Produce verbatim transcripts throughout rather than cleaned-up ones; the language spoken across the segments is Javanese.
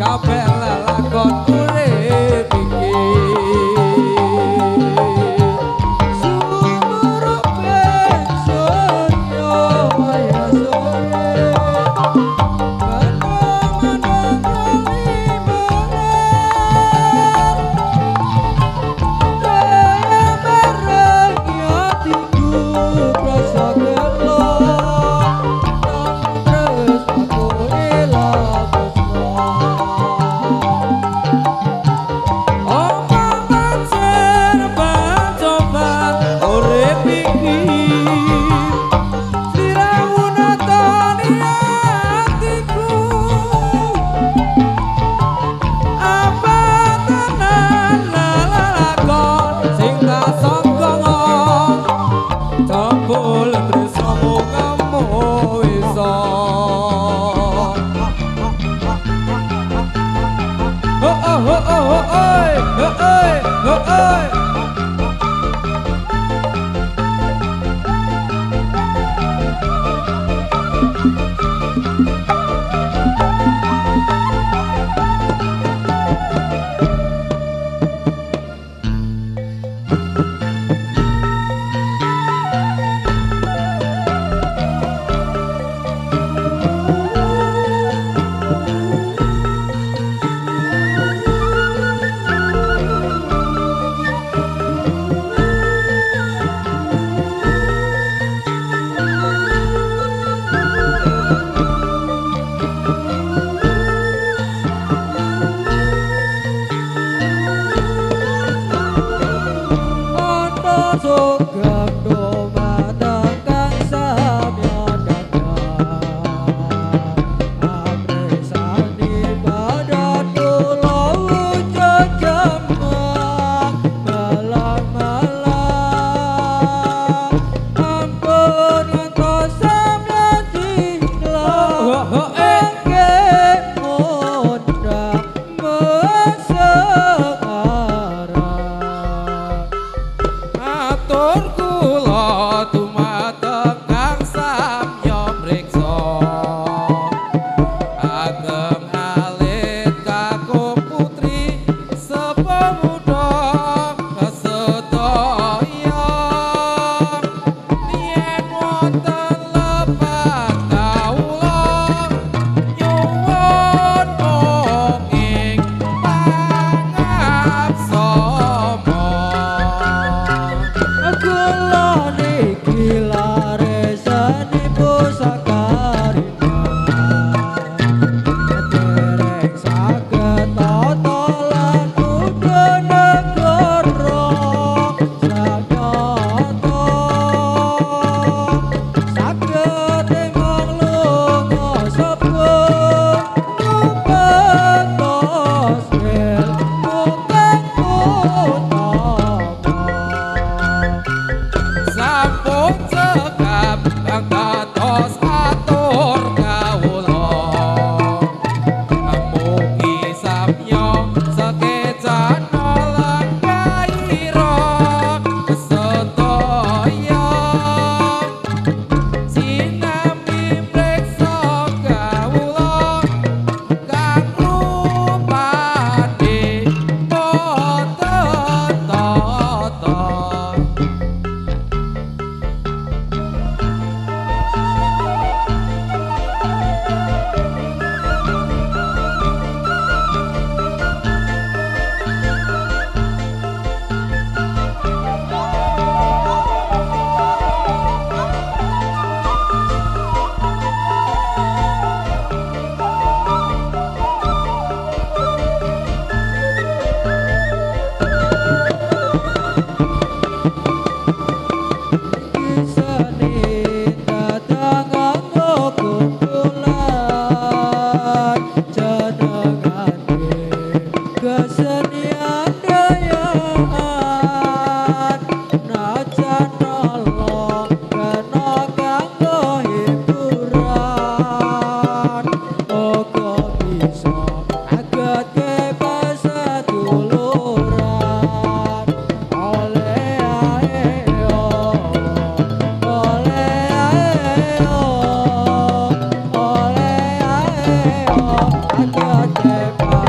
Oleh ae, oleh ae,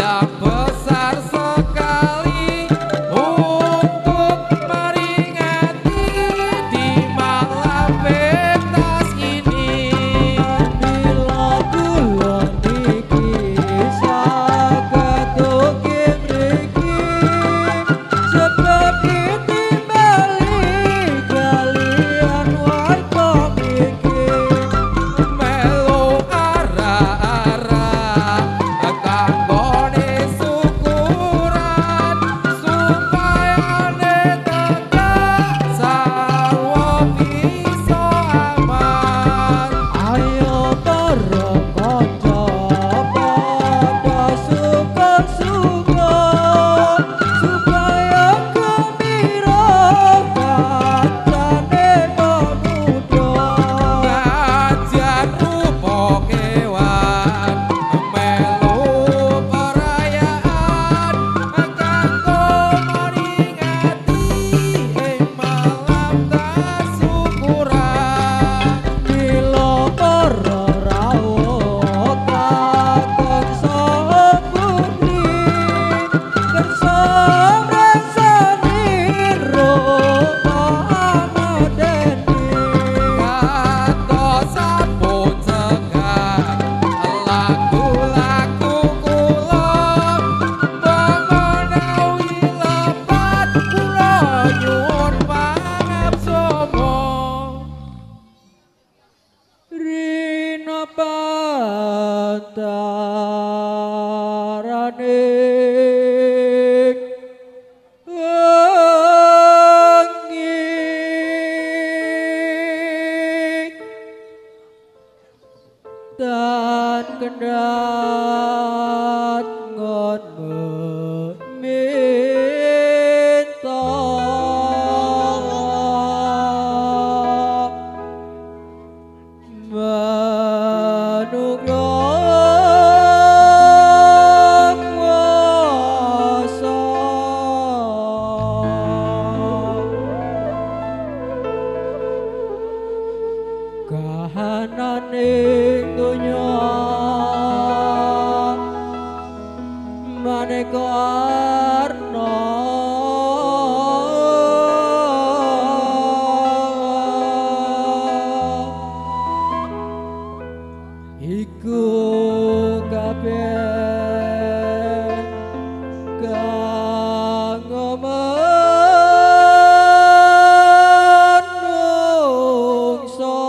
dan kendat ngon meminta manunggang wasa kahananing donya maneka arna iku kabeh kang manungsa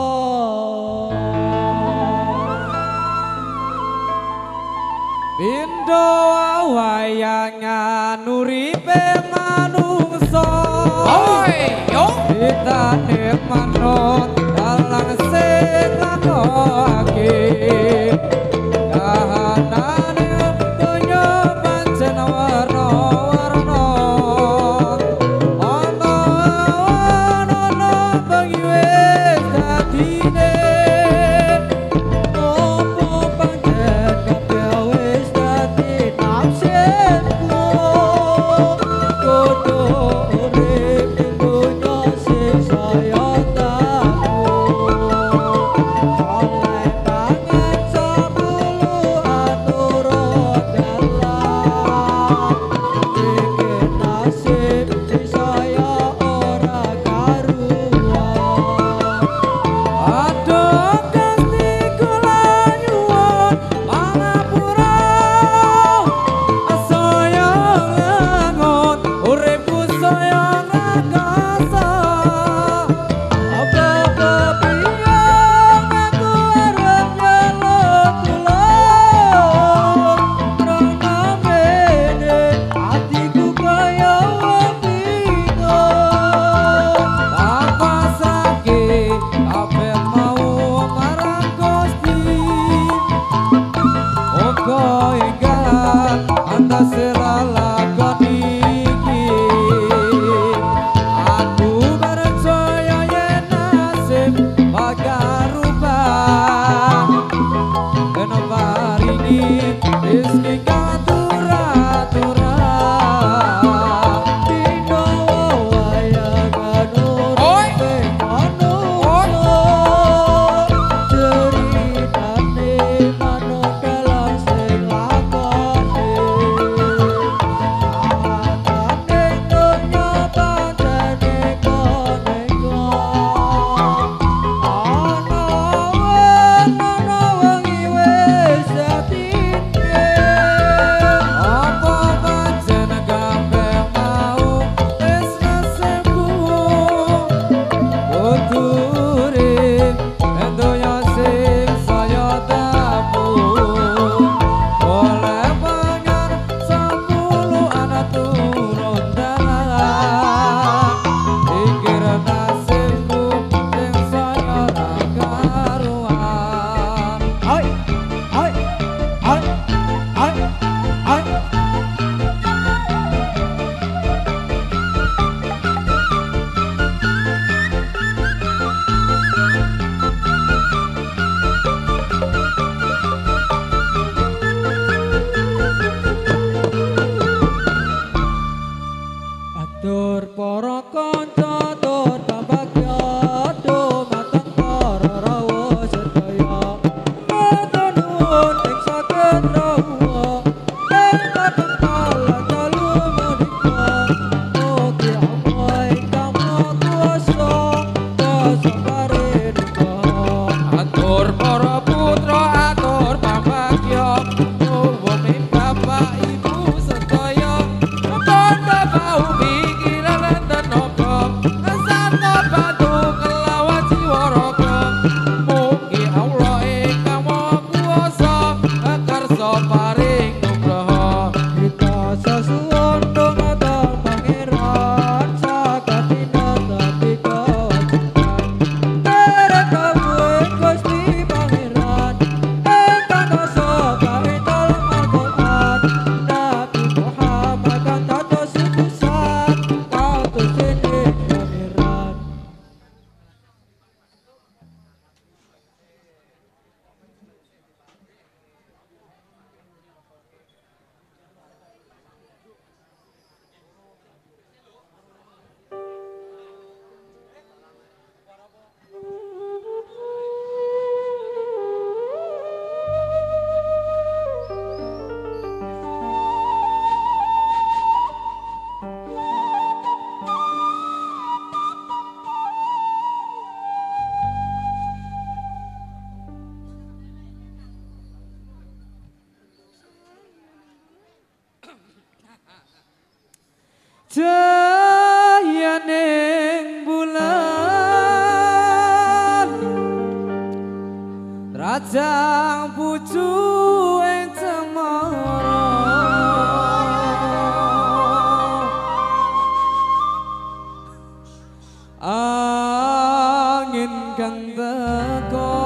Pindo wayangan uripe manungsa Oi yo ditane manut dalang sing lakokake kahanane donya pancen warna-warna ana ana bagi wis dadine ceritane manut dalang sing lakone Jayaning bulan rajang pucu ing cemara angin kang teko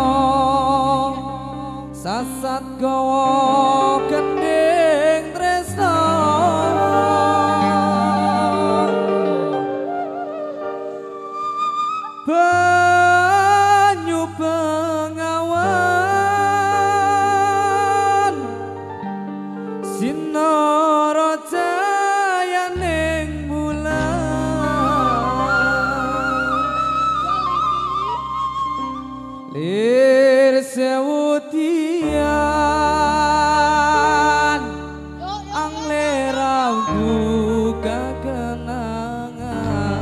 sasat gawa kending tresna banyu bengawan sinara jayaning bulan lir sewu tian anglera buka kenangan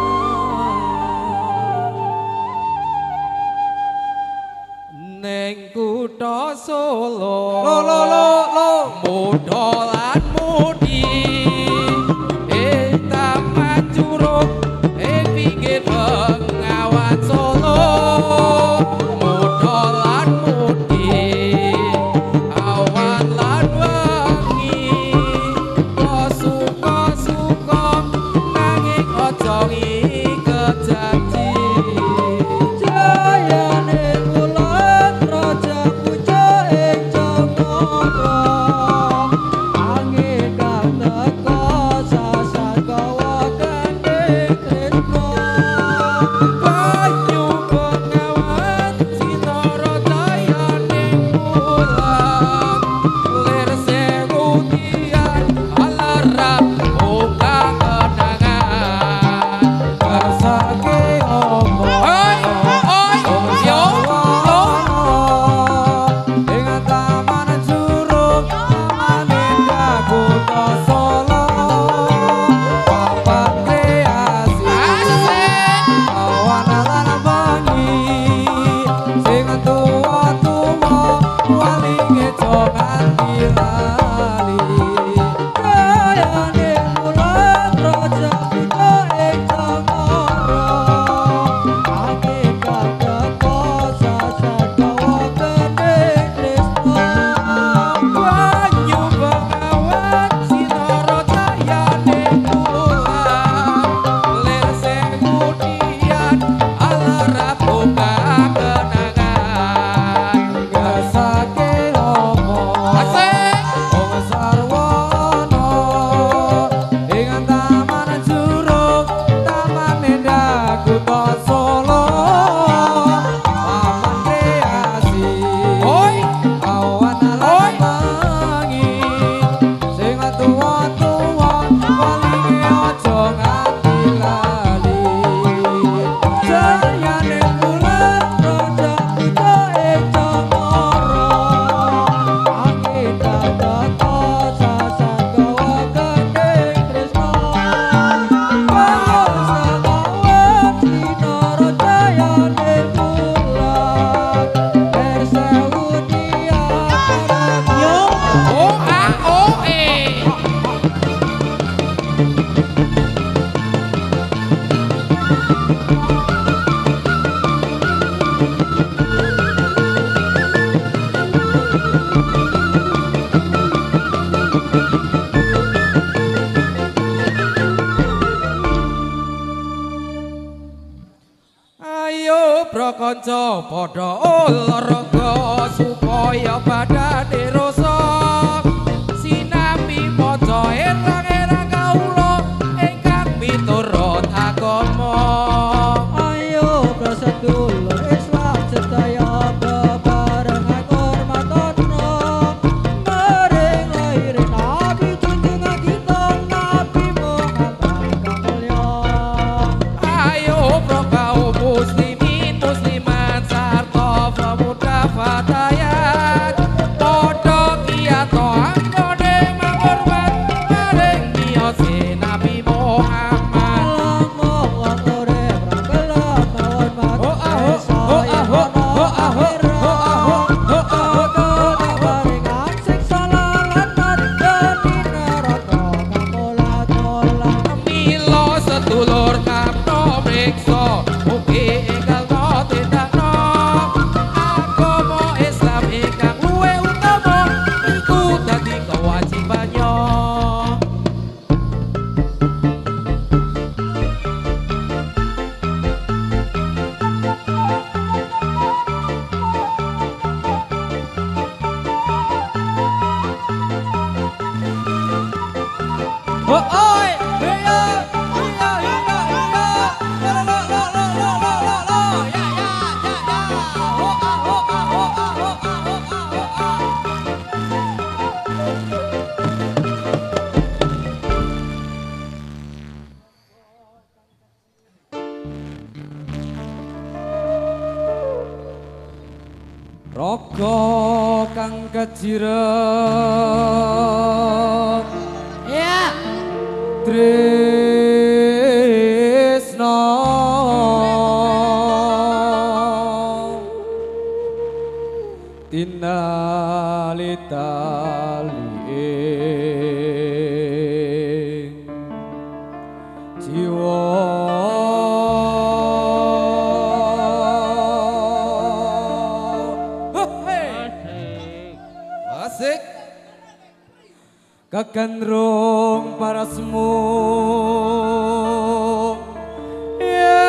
Neng kutha Solo lo lo lo lo muda lan mudi ing taman curug ing pinggir bengawan Solo muda lan mudi awan lan wengi kok suka-suka nanging aja ngiket janji Jayaning bulan raja pucuk ing cemara angin kang teka sasat gawa kending tresna banyu bengawan sinara jayaning bulan lir sewu tian alarap buka kenangan kersake opo oi oi yo lo ing taman curug taman indah kutha Solo papan kreasi asik awan lan bengi sing tuwa-tuwa walinge aja nganti lali Jayaning bulan raja pucuk ing cemara angin kang teka sasat gawa kending tresna banyu bengawan sinara jayaning bulan lir sewu tian alarap buka kenangan kersake opo asik wong sarwana ing taman curug taman indah kutha Solo papan kreasi oi awan Oi. lan bengi sing tuwa-tuwa walinge aja nganti lali Jayaning bulan raja pucuk ing cemara angin kang teka sasat gawa kending tresna banyu bengawan sinara jayaning bulan lir sewu tian yo oh ah oh eh Ayo prakanca padha olahraga supaya badane rosak sinambi maca erang-erang kawula ingkang miturut agama ayo prasadulur Islam sedaya bebarengan hormatana maring lahirin Nabi junjungan kita Nabi Muhammad kang mulya ayo pro kaum muslimin muslimat sarta pemuda oi, iya, iya, iya, iya, lo, lo, lo, lo, lo, lo, lo, lo, ya, ya, ya, ya, ho, ah, ho, ah, ho, ah, ho, ah, ho, ah, ho, ah. Raga kang kejiret Iya. Tresno tinali tali ing jiwa asik kegandrung para semua ya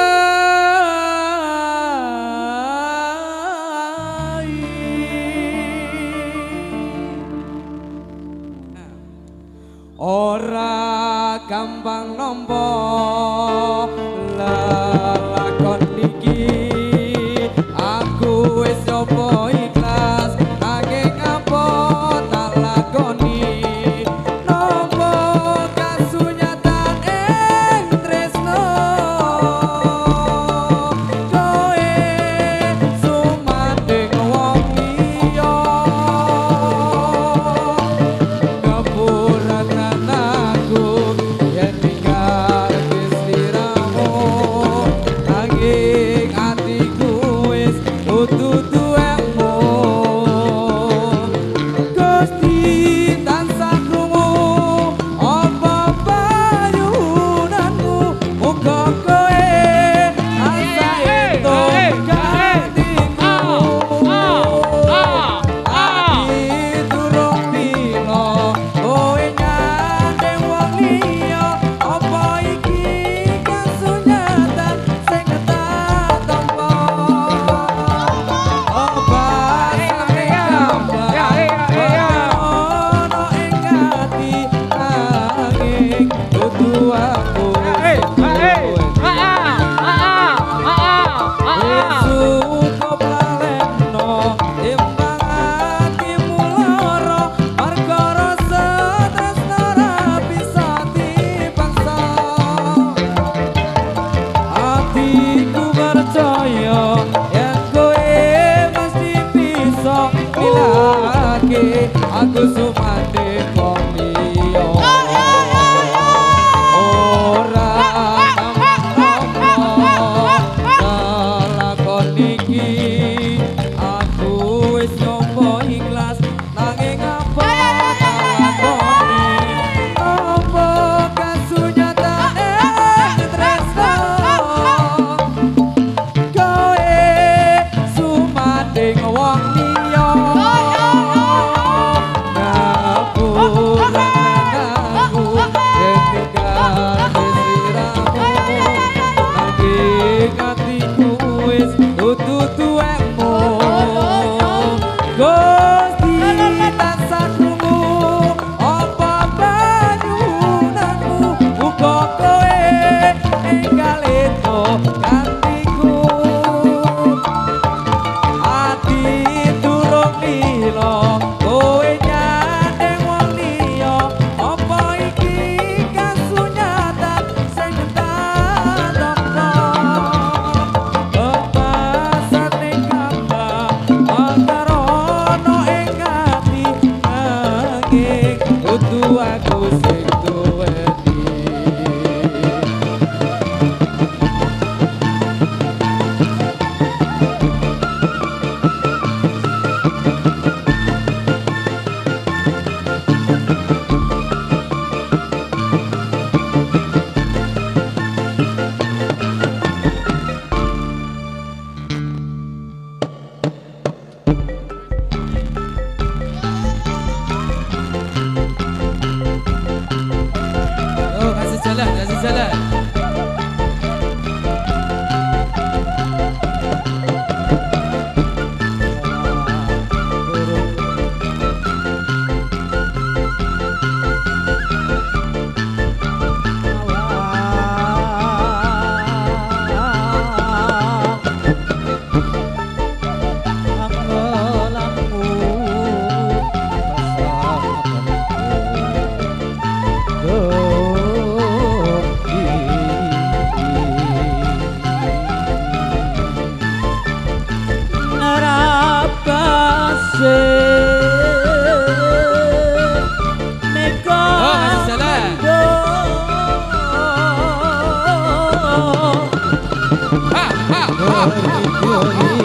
ora gampang nompo lelakon iki aku wis coba ikhlas nanging apa tak lakoni nompo kasunyatan ing tresno koe sumanding wong liya ngapuraken aku yen tinggal istiramu nanging atiku wis kudu duwemu Gusti tansah krungu apa payunanmu muga kowe tansah entuk gantiku ati durung pilo kowe nyandeng wong liya apa iki kasunyatan sing tak tampa obat sing gampang ono ing ati nanging kudu aku cukup lalekno timbang atimu lara perkara setresno ra bisa dipaksa atiku percaya yen kowe mesti bisa ngilangake aku sumanding wong liya ora lakon iki aku wis nyoba ikhlas nanging apa tak lakoni apa kasunyatane tresno kowe sumanding wong liya ngapuraken aku yen tinggal istiramu nanging atiku wis kudu duwemu Gusti tansah krungu apa panyunanmu muga kowe enggal entuk gantiku ati durung lila kowe nyandeng wong liya apa iki kasunyatan sing tak tampa bebasan ning gampang akar ono ing ati nanging kudu aku sing duweni Yo, kasih jalan, kasih jalan. Yoi.